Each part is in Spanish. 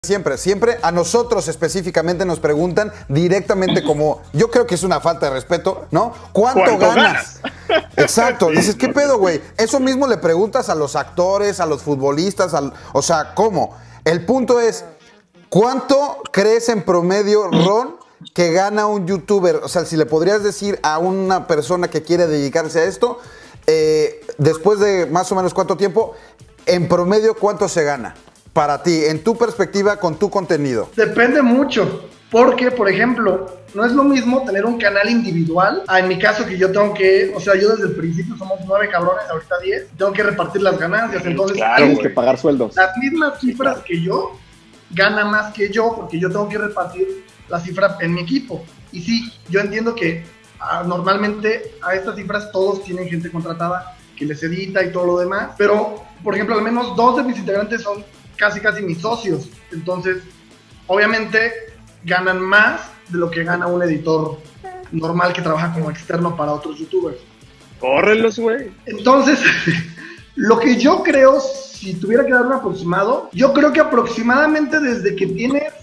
Siempre a nosotros específicamente nos preguntan directamente como, yo creo que es una falta de respeto, ¿no? ¿Cuánto ganas? Exacto, dices, ¿qué pedo, güey? Eso mismo le preguntas a los actores, a los futbolistas, o sea, ¿cómo? El punto es, ¿cuánto crees en promedio, Ron, que gana un youtuber? O sea, si le podrías decir a una persona que quiere dedicarse a esto, después de más o menos cuánto tiempo, en promedio, ¿cuánto se gana? Para ti, en tu perspectiva, con tu contenido. Depende mucho, porque, por ejemplo, no es lo mismo tener un canal individual, en mi caso que yo tengo que, o sea, yo desde el principio somos 9 cabrones, ahorita 10, tengo que repartir las ganancias, entonces tienes que pagar sueldos. Las mismas cifras que yo, gana más que yo, porque yo tengo que repartir la cifra en mi equipo. Y sí, yo entiendo que normalmente a estas cifras todos tienen gente contratada que les edita y todo lo demás, pero, por ejemplo, al menos 2 de mis integrantes son casi mis socios, entonces obviamente ganan más de lo que gana un editor normal que trabaja como externo para otros youtubers. ¡Córrelos, güey! Entonces, lo que yo creo, si tuviera que dar un aproximado, yo creo que aproximadamente desde que tienes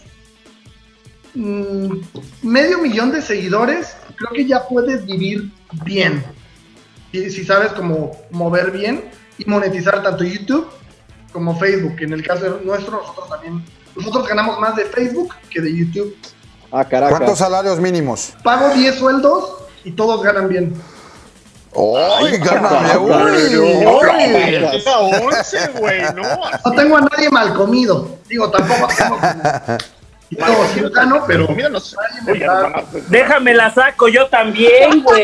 medio millón de seguidores, creo que ya puedes vivir bien, si sabes cómo mover bien y monetizar tanto YouTube como Facebook. En el caso nuestro, nosotros ganamos más de Facebook que de YouTube. Ah, caraca. ¿Cuántos salarios mínimos? Pago 10 sueldos y todos ganan bien. ¡Ay, gáname! ¡11, güey! No tengo a nadie mal comido. Digo, tampoco tengo todo ciudadano, pero mira, no sé. Déjame la saco yo también, güey.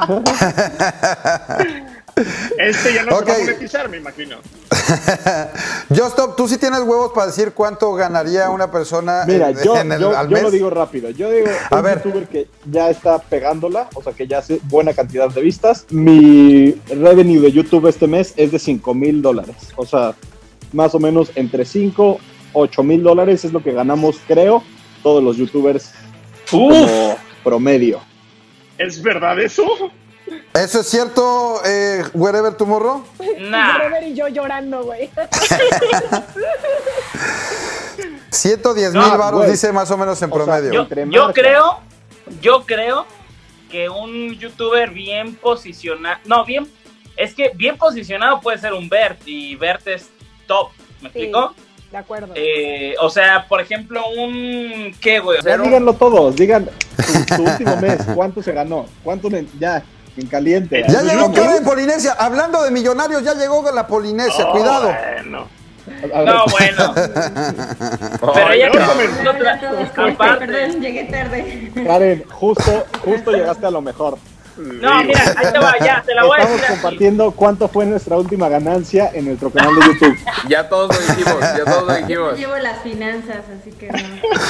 Ya no se va a monetizar, me imagino. Justop, ¿tú sí tienes huevos para decir cuánto ganaría una persona? Mira, yo al mes? lo digo rápido. Yo digo, un youtuber que ya está pegándola, o sea, que ya hace buena cantidad de vistas. Mi revenue de YouTube este mes es de $5,000. O sea, más o menos entre 5, 8 mil dólares es lo que ganamos, creo, todos los youtubers como promedio. ¿Es verdad eso? ¿Eso es cierto, Wherever Tomorrow? Nah. Wherever y yo llorando, güey. 110,000 varos, dice más o menos en promedio. Yo creo que un youtuber bien posicionado, es que bien posicionado puede ser un Bert, y Bert es top, ¿me explico? De acuerdo. O sea, por ejemplo, ¿qué, güey? O sea, díganlo todos, digan su último mes, ¿cuánto se ganó? ¿Cuánto en caliente? Ya llegó Kevin Polinesia, hablando de millonarios, ya llegó la Polinesia, cuidado. Bueno. No, bueno. Pero ya llegué tarde. Karen, justo llegaste a lo mejor. No, mira, ahí te va, ya, te la voy a decir. Estamos compartiendo cuánto fue nuestra última ganancia en nuestro canal de YouTube. Ya todos lo dijimos. Yo llevo las finanzas, así que no.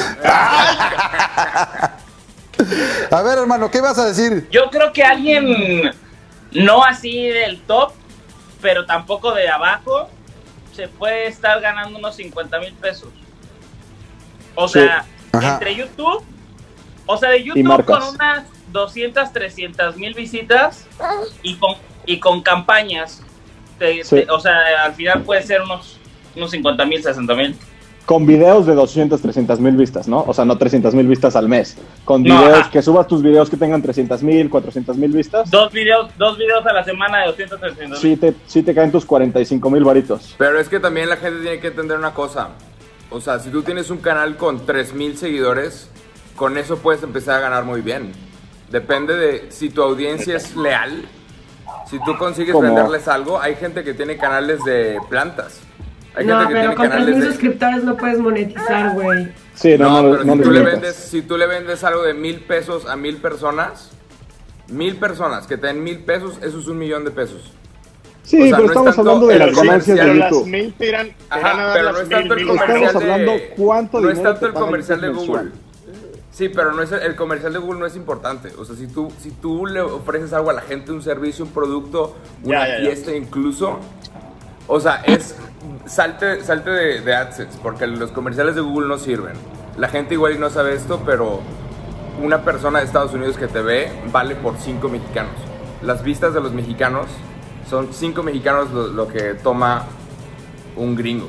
A ver, hermano, ¿qué vas a decir? Yo creo que alguien no así del top, pero tampoco de abajo, se puede estar ganando unos 50,000 pesos. O sea, entre YouTube, o sea, de YouTube con unas 200, 300 mil visitas y con campañas. O sea, al final puede ser unos 50,000, 60,000. Con videos de 200, 300 mil vistas, ¿no? O sea, no 300 mil vistas al mes. Con videos, que subas tus videos que tengan 300 mil, 400 mil vistas. Dos videos a la semana de 200, 300 mil. Sí te caen tus 45,000 varitos. Pero es que también la gente tiene que entender una cosa. O sea, si tú tienes un canal con 3,000 seguidores, con eso puedes empezar a ganar muy bien. Depende de si tu audiencia es leal. Si tú consigues venderles algo, hay gente que tiene canales de plantas. Hay gente que tiene con canales 3,000 suscriptores no puedes monetizar, güey. Sí, pero si tú le vendes algo de 1,000 pesos a 1,000 personas, 1,000 personas que te den 1,000 pesos, eso es 1,000,000 de pesos. Sí, o sea, pero estamos hablando de las ganancias de YouTube. Pero no es tanto el comercial no es tanto el comercial de Google. Sí, pero no es el comercial de Google no es importante. O sea, si tú le ofreces algo a la gente, un servicio, un producto, una fiesta incluso, o sea, salte de AdSense, porque los comerciales de Google no sirven. La gente igual y no sabe esto, pero una persona de Estados Unidos que te ve vale por 5 mexicanos. Las vistas de los mexicanos son 5 mexicanos lo que toma un gringo.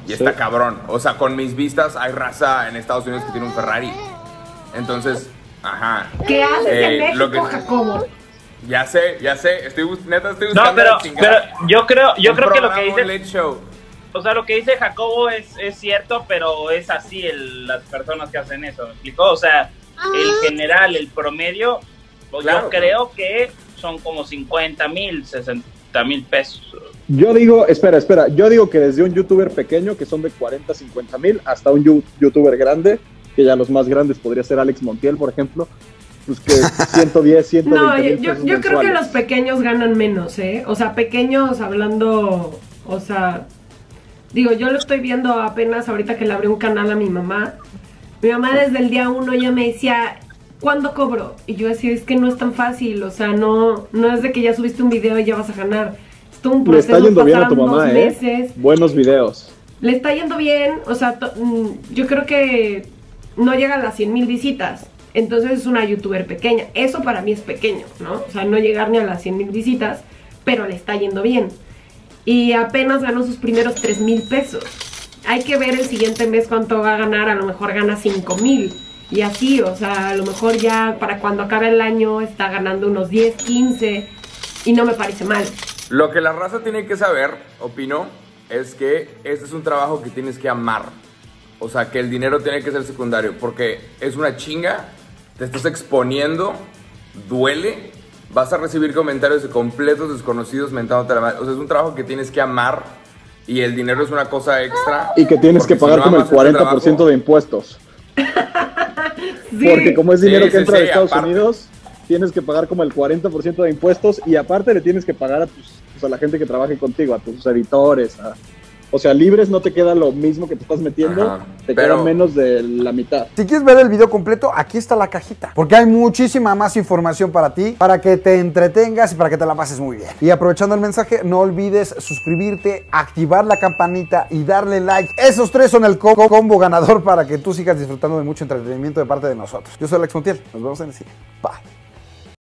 Y está cabrón. O sea, con mis vistas hay raza en Estados Unidos que tiene un Ferrari. Entonces, ajá. ¿Qué haces en México, Jacobo? Ya sé, estoy buscando. No, pero yo creo que lo que dice, late show. O sea, lo que dice Jacobo es cierto, pero es así las personas que hacen eso, ¿me explicó? O sea, el general, el promedio, claro, yo creo que son como 50,000, 60,000 pesos. Yo digo, espera, yo digo que desde un youtuber pequeño, que son de 40, 50,000, hasta un youtuber grande, que ya los más grandes podría ser Alex Montiel, por ejemplo, pues que 110, 120 mil pesos yo creo que los pequeños ganan menos, ¿eh? O sea, pequeños hablando, o sea, digo, yo lo estoy viendo apenas ahorita que le abrí un canal a mi mamá. Mi mamá desde el día 1 ya me decía, ¿cuándo cobro? Y yo decía, es que no es tan fácil, o sea, no es de que ya subiste un video y ya vas a ganar. Es todo un proceso. Le está yendo bien a tu mamá, meses. Buenos videos. Le está yendo bien, o sea, yo creo que no llega a las 100,000 visitas. Entonces es una youtuber pequeña. Eso para mí es pequeño, ¿no? O sea, no llegar ni a las 100,000 visitas, pero le está yendo bien. Y apenas ganó sus primeros 3,000 pesos. Hay que ver el siguiente mes cuánto va a ganar. A lo mejor gana 5,000. Y así, o sea, a lo mejor ya para cuando acabe el año está ganando unos 10, 15. Y no me parece mal. Lo que la raza tiene que saber, opino, es que este es un trabajo que tienes que amar. O sea, que el dinero tiene que ser secundario. Porque es una chinga. Te estás exponiendo. Duele. Vas a recibir comentarios de completos desconocidos mentándote la madre. O sea, es un trabajo que tienes que amar y el dinero es una cosa extra. Y que tienes que pagar como el 40% de impuestos. Sí. Porque como es dinero que entra de Estados Unidos, tienes que pagar como el 40% de impuestos y aparte le tienes que pagar a la gente que trabaje contigo, a tus editores, o sea, libres no te queda lo mismo que te estás metiendo, te queda menos de la mitad. Si quieres ver el video completo, aquí está la cajita, porque hay muchísima más información para ti, para que te entretengas y para que te la pases muy bien. Y aprovechando el mensaje, no olvides suscribirte, activar la campanita y darle like. Esos tres son el combo ganador para que tú sigas disfrutando de mucho entretenimiento de parte de nosotros. Yo soy Alex Montiel, nos vemos en el siguiente. Bye.